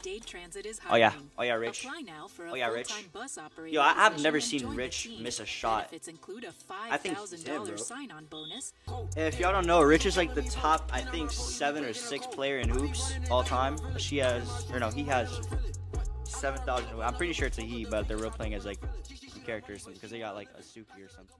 Oh yeah, Rich. Oh yeah, Rich. Yo, I've never seen Rich miss a shot. I think it's him, bro. And if y'all don't know, Rich is like the top, I think, 7 or 6 player in hoops all time. He has 7,000. I'm pretty sure it's a he, but they're real playing as like some characters because they got like a Suki or something.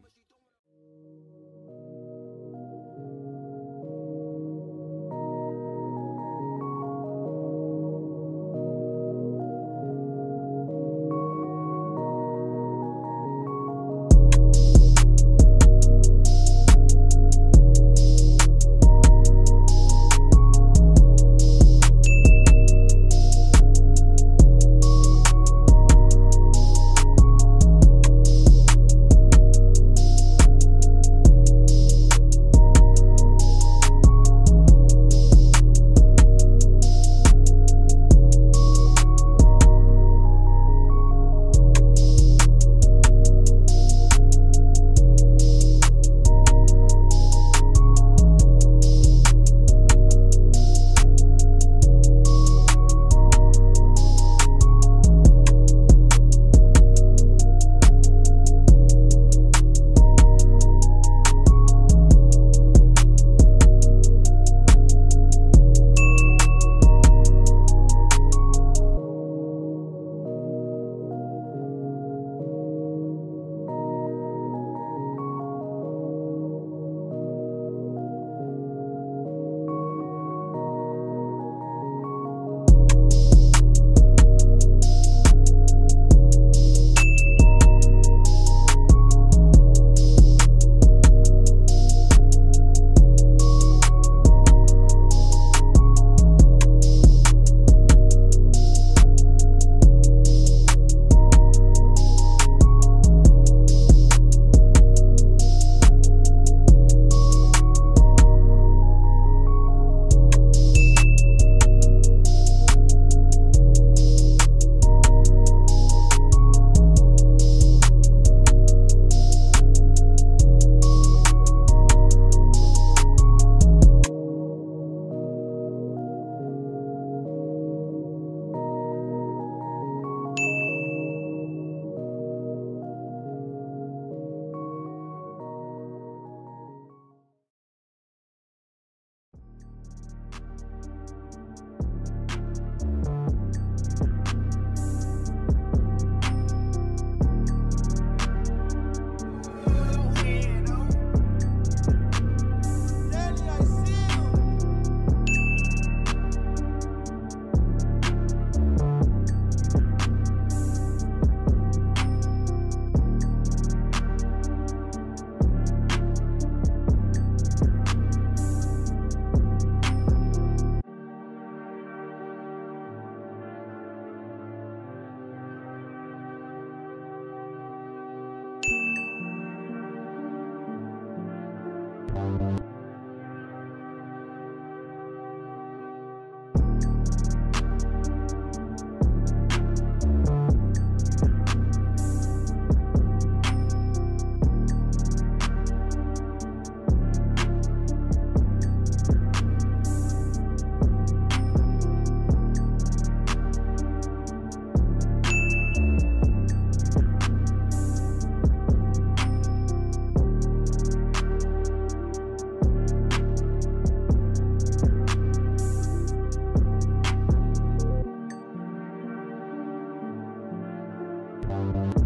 Bye.